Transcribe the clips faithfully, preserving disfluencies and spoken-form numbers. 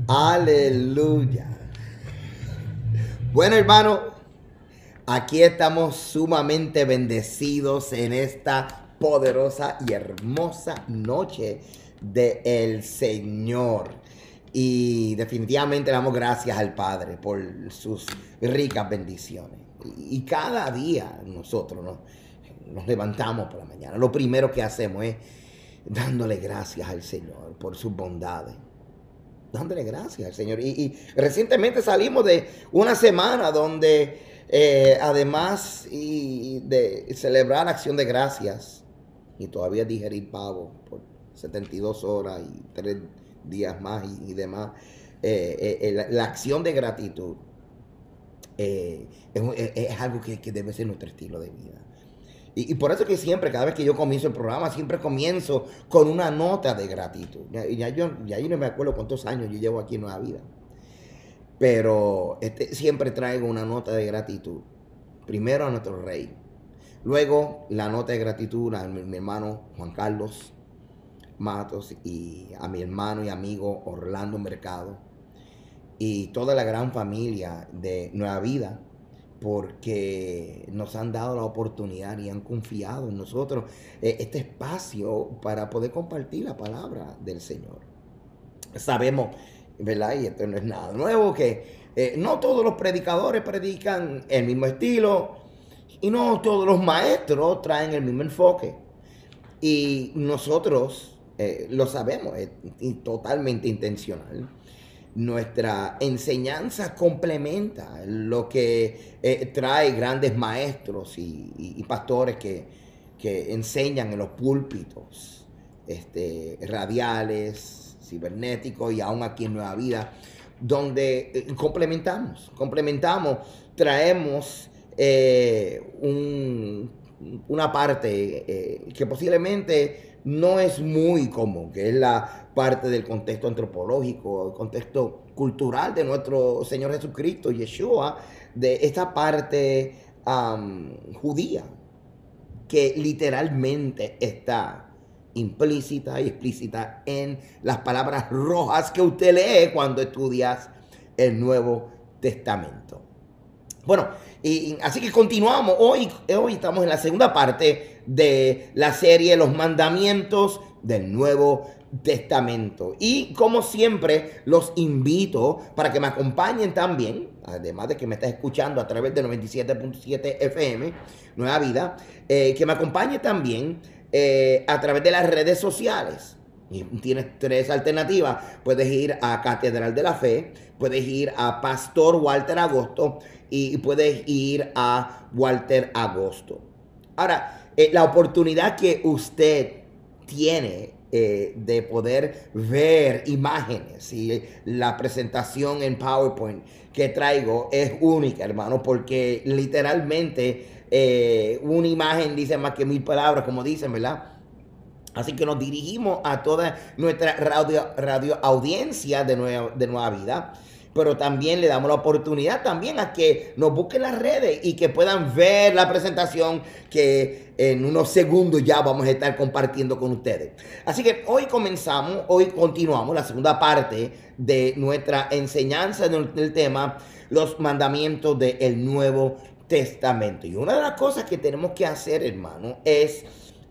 Aleluya. Bueno, hermano, aquí estamos sumamente bendecidos en esta poderosa y hermosa noche del Señor. Y definitivamente le damos gracias al Padre por sus ricas bendiciones. Y, y cada día nosotros ¿no? nos levantamos por la mañana. Lo primero que hacemos es dándole gracias al Señor por sus bondades. Dándole gracias al Señor. Y, y recientemente salimos de una semana donde eh, además y de celebrar acción de gracias y todavía digerir pavo por setenta y dos horas y tres días más y, y demás, eh, eh, la, la acción de gratitud eh, es, es, es, algo que, que debe ser nuestro estilo de vida. Y, y, por eso que siempre, cada vez que yo comienzo el programa, siempre comienzo con una nota de gratitud. Ya, ya, yo, ya yo no me acuerdo cuántos años yo llevo aquí en Nueva Vida. Pero este, siempre traigo una nota de gratitud. Primero a nuestro rey. Luego la nota de gratitud a mi, mi hermano Juan Carlos Matos y a mi hermano y amigo Orlando Mercado. Y toda la gran familia de Nueva Vida, porque nos han dado la oportunidad y han confiado en nosotros eh, este espacio para poder compartir la palabra del Señor. Sabemos, ¿verdad? Y esto no es nada nuevo, que eh, no todos los predicadores predican el mismo estilo y no todos los maestros traen el mismo enfoque. Y nosotros eh, lo sabemos, es totalmente intencional. Nuestra enseñanza complementa lo que eh, trae grandes maestros y, y, y pastores que, que enseñan en los púlpitos este, radiales, cibernéticos y aún aquí en Nueva Vida, donde eh, complementamos, complementamos, traemos eh, un, una parte eh, que posiblemente no es muy común, que es la parte del contexto antropológico, el contexto cultural de nuestro Señor Jesucristo, Yeshua, de esta parte um, judía, que literalmente está implícita y explícita en las palabras rojas que usted lee cuando estudias el Nuevo Testamento. Bueno, y, así que continuamos. Hoy, hoy estamos en la segunda parte de la serie Los Mandamientos del Nuevo Testamento. Y como siempre, los invito para que me acompañen también, además de que me estás escuchando a través de noventa y siete punto siete F M, Nueva Vida, eh, que me acompañe también eh, a través de las redes sociales. Y tienes tres alternativas. Puedes ir a Catedral de la Fe, puedes ir a Pastor Walter Agosto y puedes ir a Walter Agosto. Ahora, eh, la oportunidad que usted tiene eh, de poder ver imágenes y la presentación en PowerPoint que traigo es única, hermano, porque literalmente eh, una imagen dice más que mil palabras, como dicen, ¿verdad? Así que nos dirigimos a toda nuestra radio, radio audiencia de Nueva, de Nueva Vida, pero también le damos la oportunidad también a que nos busquen las redes y que puedan ver la presentación que en unos segundos ya vamos a estar compartiendo con ustedes. Así que hoy comenzamos, hoy continuamos la segunda parte de nuestra enseñanza del tema, los mandamientos del Nuevo Testamento. Y una de las cosas que tenemos que hacer, hermano, es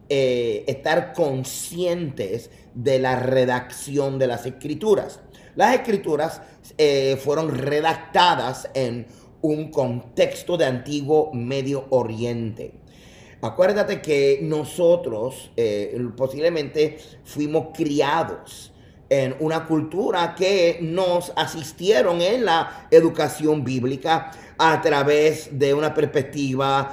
Eh, estar conscientes de la redacción de las escrituras. Las escrituras eh, fueron redactadas en un contexto de antiguo Medio Oriente. Acuérdate que nosotros eh, posiblemente fuimos criados en una cultura que nos asistieron en la educación bíblica a través de una perspectiva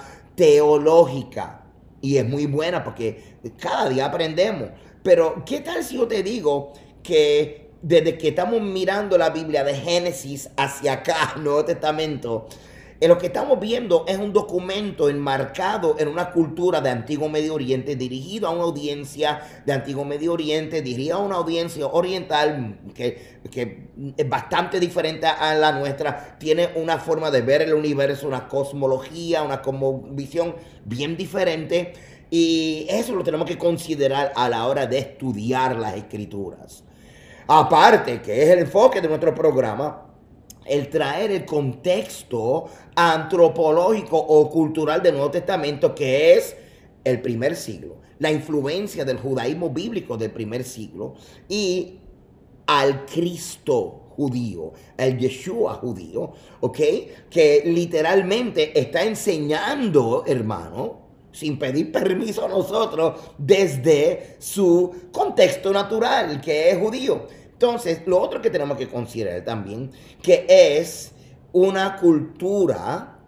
teológica. Y es muy buena porque cada día aprendemos. Pero, ¿qué tal si yo te digo que desde que estamos mirando la Biblia de Génesis hacia acá, Nuevo Testamento, en lo que estamos viendo es un documento enmarcado en una cultura de Antiguo Medio Oriente, dirigido a una audiencia de Antiguo Medio Oriente, dirigido a una audiencia oriental que, que es bastante diferente a la nuestra, tiene una forma de ver el universo, una cosmología, una cosmovisión bien diferente, y eso lo tenemos que considerar a la hora de estudiar las Escrituras. Aparte, que es el enfoque de nuestro programa, el traer el contexto antropológico o cultural del Nuevo Testamento, que es el primer siglo, la influencia del judaísmo bíblico del primer siglo y al Cristo judío, el Yeshua judío, ¿ok? Que literalmente está enseñando, hermano, sin pedir permiso a nosotros, desde su contexto natural, que es judío. Entonces, lo otro que tenemos que considerar también, que es una cultura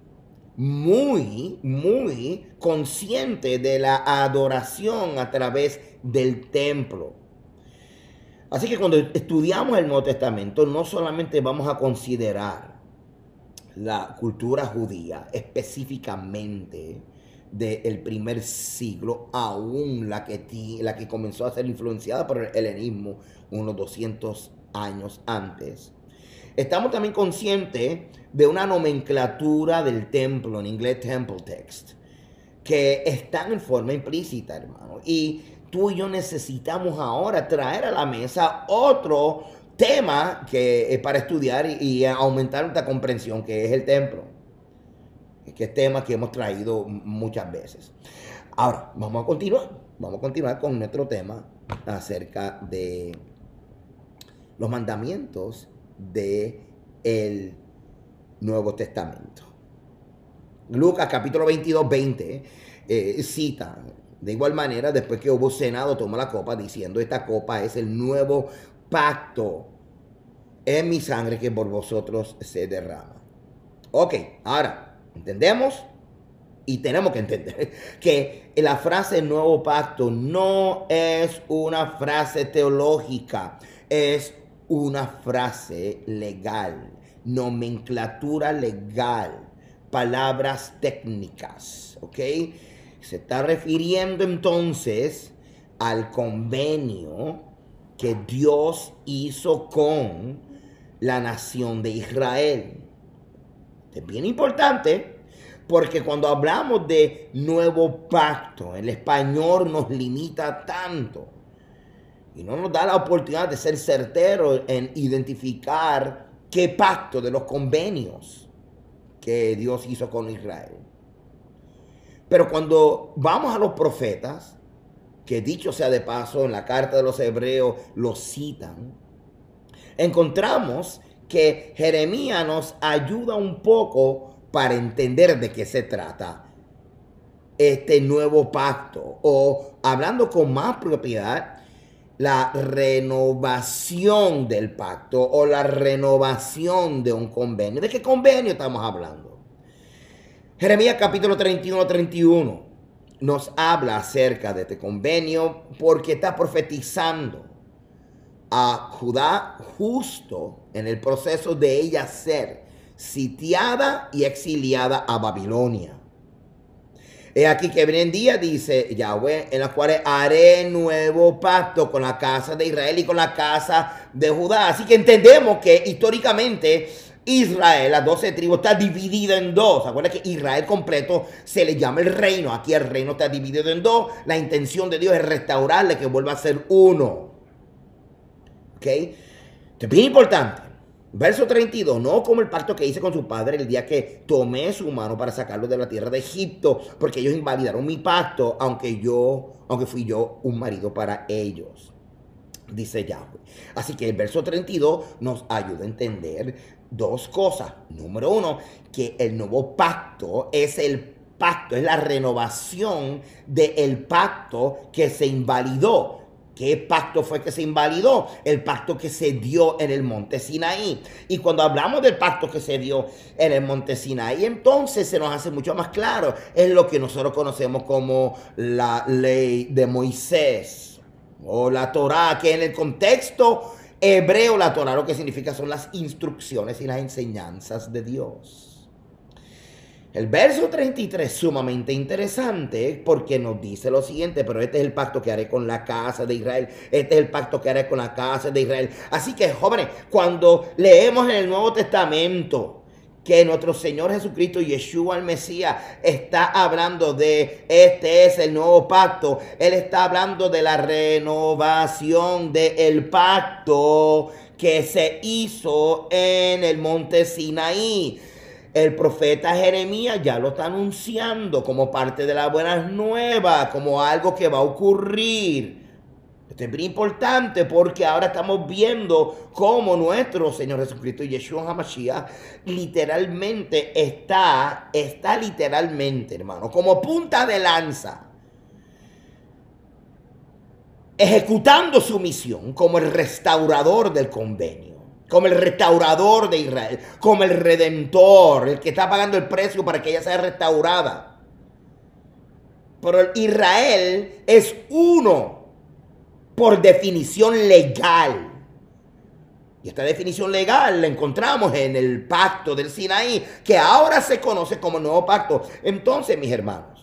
muy, muy consciente de la adoración a través del templo. Así que cuando estudiamos el Nuevo Testamento, no solamente vamos a considerar la cultura judía específicamente del primer siglo, aún la que, la que comenzó a ser influenciada por el helenismo unos doscientos años antes. Estamos también conscientes de una nomenclatura del templo, en inglés temple text, que está en forma implícita, hermano. Y tú y yo necesitamos ahora traer a la mesa otro tema que es para estudiar y, y aumentar nuestra comprensión, que es el templo, que es tema que hemos traído muchas veces. Ahora, vamos a continuar. Vamos a continuar con nuestro tema acerca de los mandamientos del Nuevo Testamento. Lucas capítulo veintidós, veinte eh, cita de igual manera, después que hubo cenado, tomó la copa diciendo: esta copa es el nuevo pacto en mi sangre que por vosotros se derrama. Ok, ahora, ¿entendemos? Y tenemos que entender que la frase nuevo pacto no es una frase teológica, es una frase legal, nomenclatura legal, palabras técnicas, ¿ok? Se está refiriendo entonces al convenio que Dios hizo con la nación de Israel. Es bien importante porque cuando hablamos de nuevo pacto, el español nos limita tanto y no nos da la oportunidad de ser certeros en identificar qué pacto de los convenios que Dios hizo con Israel. Pero cuando vamos a los profetas, que dicho sea de paso, en la carta de los Hebreos los citan, encontramos que Jeremías nos ayuda un poco para entender de qué se trata este nuevo pacto, o hablando con más propiedad, la renovación del pacto o la renovación de un convenio. ¿De qué convenio estamos hablando? Jeremías capítulo treinta y uno, treinta y uno nos habla acerca de este convenio porque está profetizando a Judá justo en el proceso de ella ser sitiada y exiliada a Babilonia. He aquí que viene el día, dice Yahweh, en los cuales haré nuevo pacto con la casa de Israel y con la casa de Judá. Así que entendemos que históricamente Israel, las doce tribus, está dividida en dos. Acuérdense que Israel completo se le llama el reino. Aquí el reino está dividido en dos. La intención de Dios es restaurarle, que vuelva a ser uno. ¿Ok? Esto es bien importante. Verso treinta y dos, no como el pacto que hice con su padre el día que tomé su mano para sacarlo de la tierra de Egipto, porque ellos invalidaron mi pacto, aunque yo, aunque fui yo un marido para ellos, dice Yahweh. Así que el verso treinta y dos nos ayuda a entender dos cosas. Número uno, que el nuevo pacto es el pacto, es la renovación del pacto que se invalidó. ¿Qué pacto fue que se invalidó? El pacto que se dio en el monte Sinaí. Y cuando hablamos del pacto que se dio en el monte Sinaí, entonces se nos hace mucho más claro. Es lo que nosotros conocemos como la ley de Moisés o la Torá, que en el contexto hebreo la Torá lo que significa son las instrucciones y las enseñanzas de Dios. El verso treinta y tres es sumamente interesante porque nos dice lo siguiente: pero este es el pacto que haré con la casa de Israel. Este es el pacto que haré con la casa de Israel. Así que, jóvenes, cuando leemos en el Nuevo Testamento que nuestro Señor Jesucristo, Yeshua el Mesías, está hablando de este es el nuevo pacto. Él está hablando de la renovación del pacto que se hizo en el monte Sinaí. El profeta Jeremías ya lo está anunciando como parte de las buenas nuevas, como algo que va a ocurrir. Esto es bien importante porque ahora estamos viendo cómo nuestro Señor Jesucristo, Yeshua HaMashiach, literalmente está, está literalmente, hermano, como punta de lanza, ejecutando su misión como el restaurador del convenio, como el restaurador de Israel, como el redentor, el que está pagando el precio para que ella sea restaurada. Pero Israel es uno por definición legal. Y esta definición legal la encontramos en el pacto del Sinaí, que ahora se conoce como el nuevo pacto. Entonces, mis hermanos,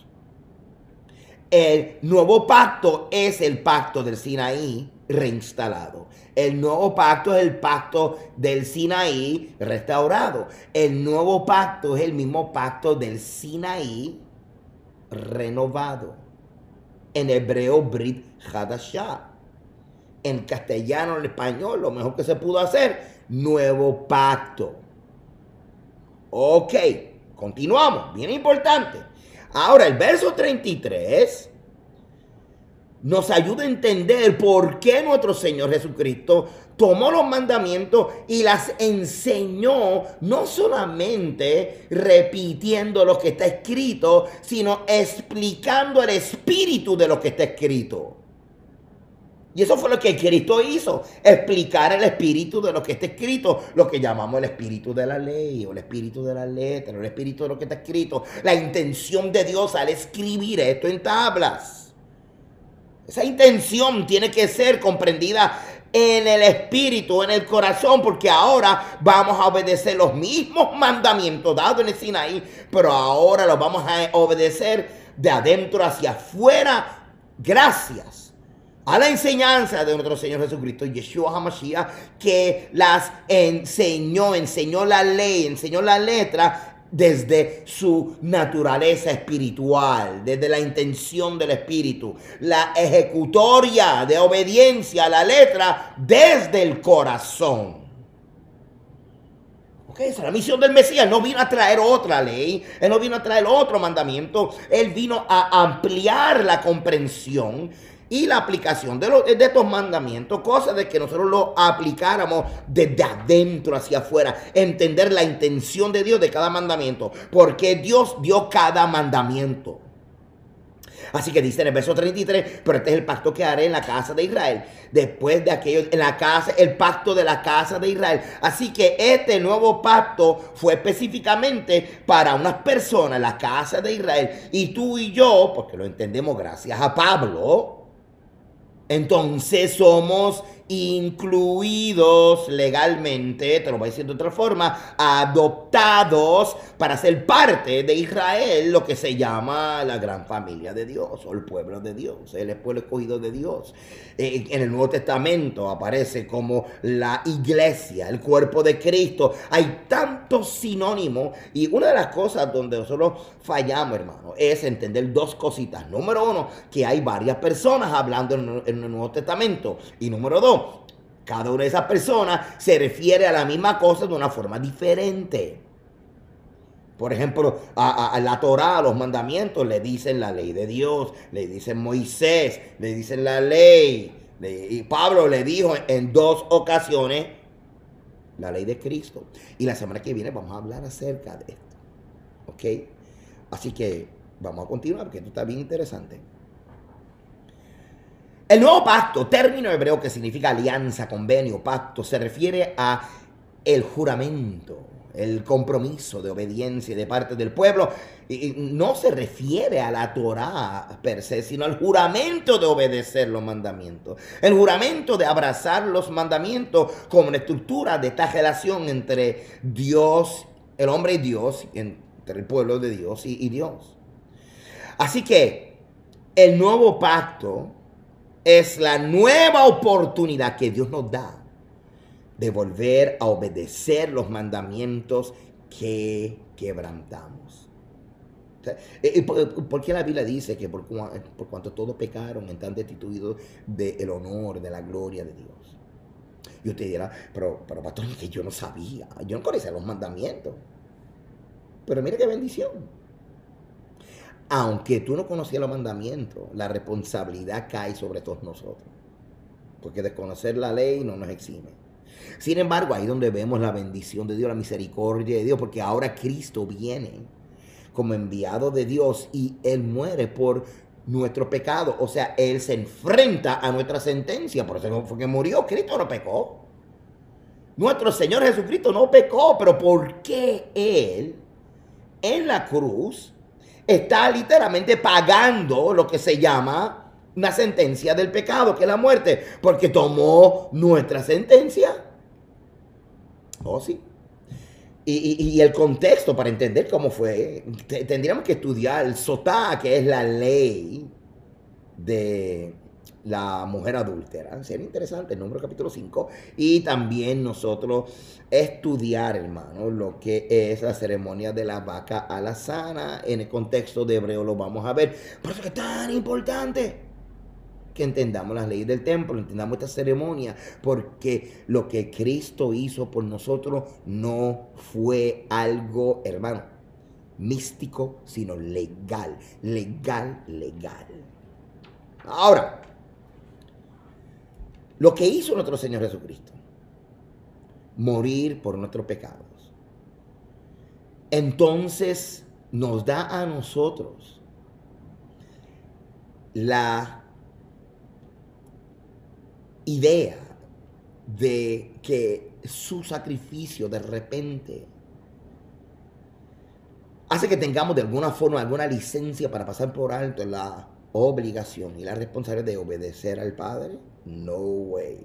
el nuevo pacto es el pacto del Sinaí reinstalado. El nuevo pacto es el pacto del Sinaí restaurado. El nuevo pacto es el mismo pacto del Sinaí renovado. En hebreo, Brit Hadashah. En castellano, en español, lo mejor que se pudo hacer, nuevo pacto. Ok, continuamos, bien importante. Ahora, el verso treinta y tres nos ayuda a entender por qué nuestro Señor Jesucristo tomó los mandamientos y las enseñó, no solamente repitiendo lo que está escrito, sino explicando el espíritu de lo que está escrito. Y eso fue lo que Cristo hizo, explicar el espíritu de lo que está escrito, lo que llamamos el espíritu de la ley, o el espíritu de la letra, o el espíritu de lo que está escrito, la intención de Dios al escribir esto en tablas. Esa intención tiene que ser comprendida en el espíritu, en el corazón, porque ahora vamos a obedecer los mismos mandamientos dados en el Sinaí, pero ahora los vamos a obedecer de adentro hacia afuera, gracias a la enseñanza de nuestro Señor Jesucristo, Yeshua HaMashiach, que las enseñó, enseñó la ley, enseñó la letra desde su naturaleza espiritual, desde la intención del espíritu, la ejecutoria de obediencia a la letra desde el corazón. Ok, esa es la misión del Mesías. No vino a traer otra ley, Él no vino a traer otro mandamiento, Él vino a ampliar la comprensión y la aplicación de, lo, de estos mandamientos, cosa de que nosotros lo aplicáramos desde adentro hacia afuera, entender la intención de Dios de cada mandamiento, porque Dios dio cada mandamiento. Así que dice en el verso treinta y tres, pero este es el pacto que haré en la casa de Israel. Después de aquello, en la casa, el pacto de la casa de Israel. Así que este nuevo pacto fue específicamente para unas personas, la casa de Israel. Y tú y yo, porque lo entendemos gracias a Pablo, entonces somos incluidos legalmente, te lo voy a decir de otra forma, adoptados para ser parte de Israel, lo que se llama la gran familia de Dios o el pueblo de Dios, el pueblo escogido de Dios. Eh, en el Nuevo Testamento aparece como la iglesia, el cuerpo de Cristo. Hay tantos sinónimos y una de las cosas donde nosotros fallamos, hermano, es entender dos cositas. Número uno, que hay varias personas hablando en, en el Nuevo Testamento. Y número dos, cada una de esas personas se refiere a la misma cosa de una forma diferente. Por ejemplo, a, a, a la Torá, a los mandamientos, le dicen la ley de Dios, le dicen Moisés, le dicen la ley. Le, y Pablo le dijo en dos ocasiones la ley de Cristo. Y la semana que viene vamos a hablar acerca de esto. ¿Ok? Así que vamos a continuar porque esto está bien interesante. El nuevo pacto, término hebreo que significa alianza, convenio, pacto, se refiere a el juramento, el compromiso de obediencia de parte del pueblo. Y no se refiere a la Torá per se, sino al juramento de obedecer los mandamientos. El juramento de abrazar los mandamientos como una estructura de esta relación entre Dios, el hombre y Dios, entre el pueblo de Dios y, y Dios. Así que el nuevo pacto es la nueva oportunidad que Dios nos da de volver a obedecer los mandamientos que quebrantamos. O sea, eh, ¿por, por qué la Biblia dice que por, por cuanto todos pecaron están destituidos del honor, de la gloria de Dios? Y usted dirá, pero, pero pastor, es que yo no sabía, yo no conocía los mandamientos. Pero mire qué bendición. Aunque tú no conocías los mandamientos, la responsabilidad cae sobre todos nosotros. Porque desconocer la ley no nos exime. Sin embargo, ahí donde vemos la bendición de Dios, la misericordia de Dios, porque ahora Cristo viene como enviado de Dios y Él muere por nuestro pecado. O sea, Él se enfrenta a nuestra sentencia. Por eso fue que murió. Cristo no pecó. Nuestro Señor Jesucristo no pecó. Pero ¿por qué Él en la cruz está literalmente pagando lo que se llama una sentencia del pecado, que es la muerte? Porque tomó nuestra sentencia. Oh, sí. Y, y, y el contexto para entender cómo fue, tendríamos que estudiar el sotá, que es la ley de la mujer adúltera. Sería interesante, el número capítulo cinco. Y también nosotros estudiar, hermano, lo que es la ceremonia de la vaca alazana. En el contexto de hebreo lo vamos a ver. Por eso que es tan importante que entendamos las leyes del templo, entendamos esta ceremonia, porque lo que Cristo hizo por nosotros no fue algo, hermano, místico, sino legal, legal, legal. Ahora, lo que hizo nuestro Señor Jesucristo, morir por nuestros pecados, entonces nos da a nosotros la idea de que su sacrificio de repente hace que tengamos de alguna forma alguna licencia para pasar por alto la obligación y la responsabilidad de obedecer al Padre. No way.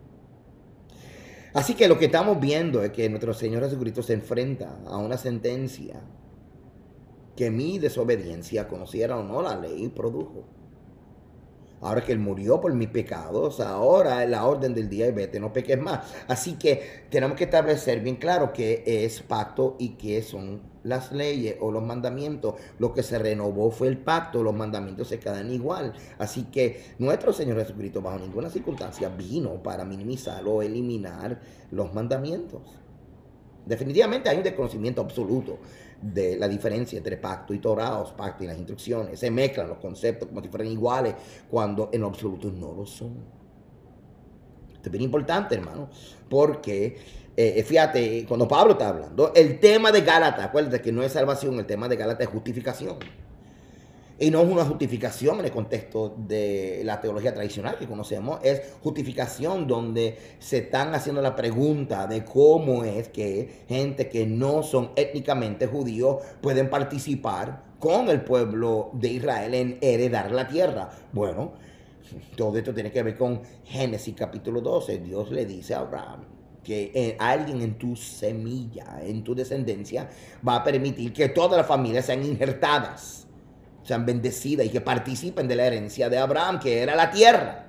Así que lo que estamos viendo es que nuestro Señor Jesucristo se enfrenta a una sentencia que mi desobediencia, conociera o no la ley, produjo. Ahora que Él murió por mis pecados, ahora es la orden del día y vete, no peques más. Así que tenemos que establecer bien claro qué es pacto y qué son las leyes o los mandamientos. Lo que se renovó fue el pacto, los mandamientos se quedan igual. Así que nuestro Señor Jesucristo bajo ninguna circunstancia vino para minimizar o eliminar los mandamientos. Definitivamente hay un desconocimiento absoluto de la diferencia entre pacto y Torah, o pacto y las instrucciones. Se mezclan los conceptos como si fueran iguales, cuando en absoluto no lo son. Esto es bien importante, hermano, porque eh, fíjate, cuando Pablo está hablando, el tema de Gálatas, acuérdate que no es salvación, el tema de Gálatas es justificación. Y no es una justificación en el contexto de la teología tradicional que conocemos, es justificación donde se están haciendo la pregunta de cómo es que gente que no son étnicamente judíos pueden participar con el pueblo de Israel en heredar la tierra. Bueno, todo esto tiene que ver con Génesis capítulo doce. Dios le dice a Abraham que alguien en tu semilla, en tu descendencia, va a permitir que todas las familias sean injertadas, sean bendecidas y que participen de la herencia de Abraham, que era la tierra.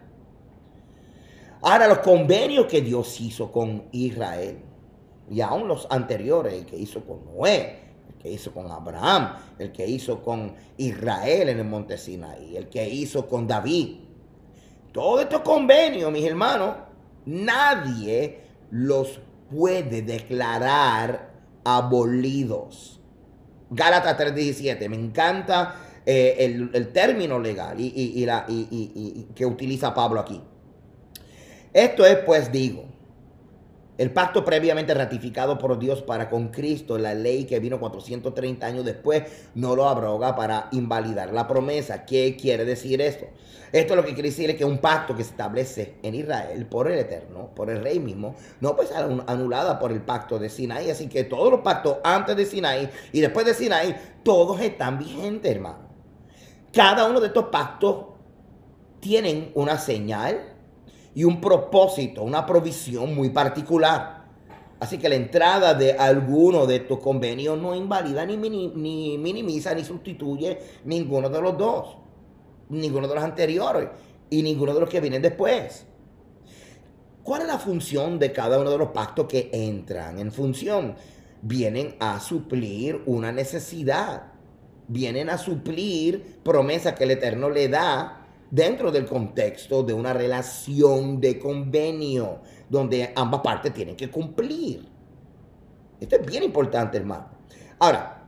Ahora, los convenios que Dios hizo con Israel, y aún los anteriores, el que hizo con Noé, el que hizo con Abraham, el que hizo con Israel en el monte Sinaí, el que hizo con David, todos estos convenios, mis hermanos, nadie los puede declarar abolidos. Gálatas tres diecisiete, me encanta Eh, el, el término legal y, y, y, la, y, y, y que utiliza Pablo aquí. Esto es, pues digo, el pacto previamente ratificado por Dios para con Cristo, la ley que vino cuatrocientos treinta años después, no lo abroga para invalidar la promesa. ¿Qué quiere decir esto? Esto lo que quiere decir es que un pacto que se establece en Israel por el Eterno, por el Rey mismo, no puede ser anulada por el pacto de Sinaí. Así que todos los pactos antes de Sinaí y después de Sinaí, todos están vigentes, hermano. Cada uno de estos pactos tienen una señal y un propósito, una provisión muy particular. Así que la entrada de alguno de estos convenios no invalida, ni, ni minimiza, ni sustituye ninguno de los dos. Ninguno de los anteriores y ninguno de los que vienen después. ¿Cuál es la función de cada uno de los pactos que entran en función? vienen a suplir una necesidad, vienen a suplir promesas que el Eterno le da dentro del contexto de una relación de convenio, donde ambas partes tienen que cumplir. Esto es bien importante, hermano. Ahora,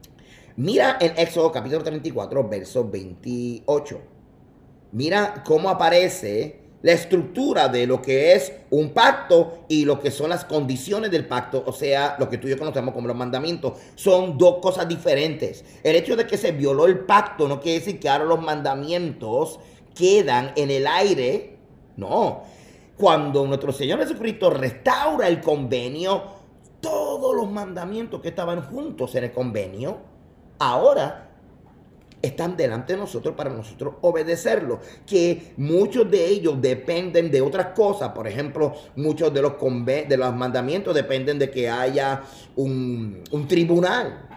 mira en Éxodo capítulo treinta y cuatro, verso veintiocho. Mira cómo aparece la estructura de lo que es un pacto y lo que son las condiciones del pacto, o sea, lo que tú y yo conocemos como los mandamientos. Son dos cosas diferentes. El hecho de que se violó el pacto no quiere decir que ahora los mandamientos quedan en el aire. No. Cuando nuestro Señor Jesucristo restaura el convenio, todos los mandamientos que estaban juntos en el convenio, ahora están delante de nosotros para nosotros obedecerlos, que muchos de ellos dependen de otras cosas. Por ejemplo, muchos de los, de los mandamientos dependen de que haya un, un tribunal,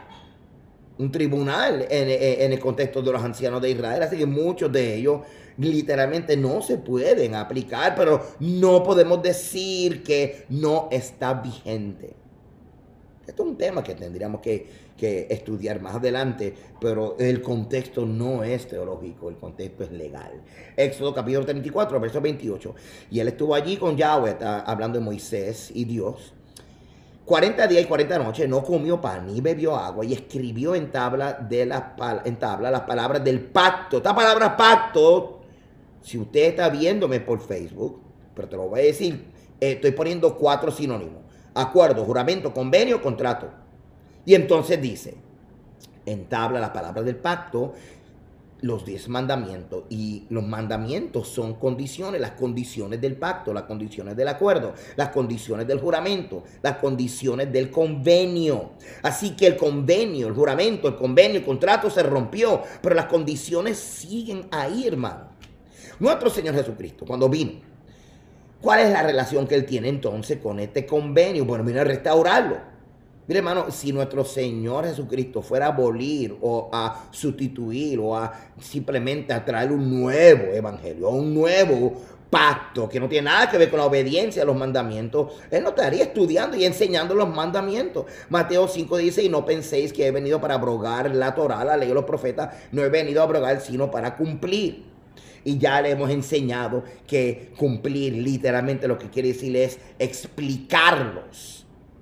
un tribunal en, en el contexto de los ancianos de Israel, así que muchos de ellos literalmente no se pueden aplicar, pero no podemos decir que no está vigente. Esto es un tema que tendríamos que, que estudiar más adelante, pero el contexto no es teológico, el contexto es legal. Éxodo capítulo treinta y cuatro, verso veintiocho. Y él estuvo allí con Yahweh, hablando de Moisés y Dios. cuarenta días y cuarenta noches, no comió pan ni bebió agua, y escribió en tabla, de las, en tabla las palabras del pacto. Esta palabra pacto, si usted está viéndome por Facebook, pero te lo voy a decir, estoy poniendo cuatro sinónimos: acuerdo, juramento, convenio, contrato. Y entonces dice, entabla las palabras del pacto, los diez mandamientos. Y los mandamientos son condiciones, las condiciones del pacto, las condiciones del acuerdo, las condiciones del juramento, las condiciones del convenio. Así que el convenio, el juramento, el convenio, el contrato se rompió, pero las condiciones siguen ahí, hermano. Nuestro Señor Jesucristo, cuando vino, ¿cuál es la relación que Él tiene entonces con este convenio? Bueno, vino a restaurarlo. Mire, hermano, si nuestro Señor Jesucristo fuera a abolir o a sustituir o a simplemente a traer un nuevo evangelio, un nuevo pacto que no tiene nada que ver con la obediencia a los mandamientos, Él no estaría estudiando y enseñando los mandamientos. Mateo cinco dice, y no penséis que he venido para abrogar la Torá, la ley de los profetas, no he venido a abrogar sino para cumplir. Y ya le hemos enseñado que cumplir literalmente lo que quiere decir es explicarlos,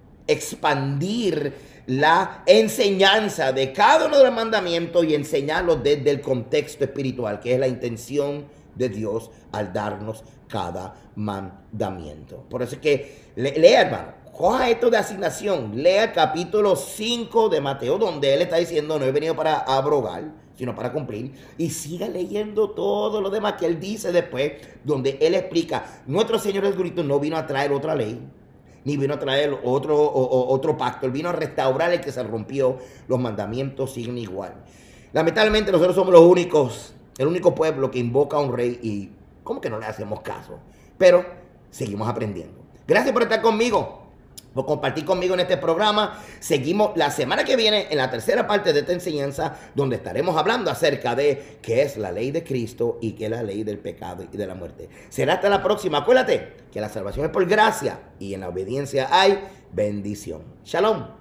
expandir la enseñanza de cada uno de los mandamientos y enseñarlos desde el contexto espiritual, que es la intención de Dios al darnos cada mandamiento. Por eso es que lea, hermano, coja esto de asignación, lea el capítulo cinco de Mateo, donde él está diciendo, no he venido para abrogar, sino para cumplir, y siga leyendo todo lo demás que él dice después, donde él explica, nuestro Señor Jesucristo no vino a traer otra ley, ni vino a traer otro, o, o, otro pacto, él vino a restaurar el que se rompió, los mandamientos siguen igual. Lamentablemente nosotros somos los únicos, el único pueblo que invoca a un rey y como que no le hacemos caso, pero seguimos aprendiendo. Gracias por estar conmigo, por compartir conmigo en este programa. Seguimos la semana que viene en la tercera parte de esta enseñanza, donde estaremos hablando acerca de qué es la ley de Cristo y qué es la ley del pecado y de la muerte. Será hasta la próxima. Acuérdate que la salvación es por gracia y en la obediencia hay bendición. Shalom.